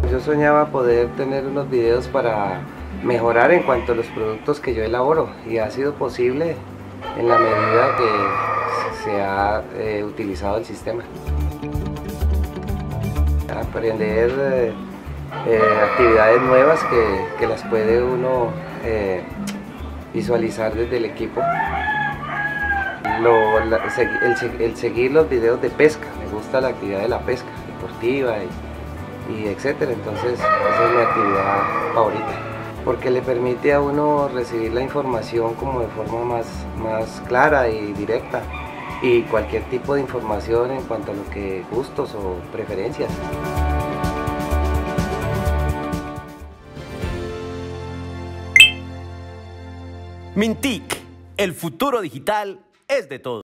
Yo soñaba poder tener unos videos para mejorar en cuanto a los productos que yo elaboro, y ha sido posible en la medida que se ha utilizado el sistema. Aprender actividades nuevas que las puede uno visualizar desde el equipo. El seguir los videos de pesca, me gusta la actividad de la pesca deportiva y etcétera, entonces esa es mi actividad favorita, porque le permite a uno recibir la información como de forma más clara y directa, y cualquier tipo de información en cuanto a lo que gustos o preferencias. Mintic, el futuro digital es de todos.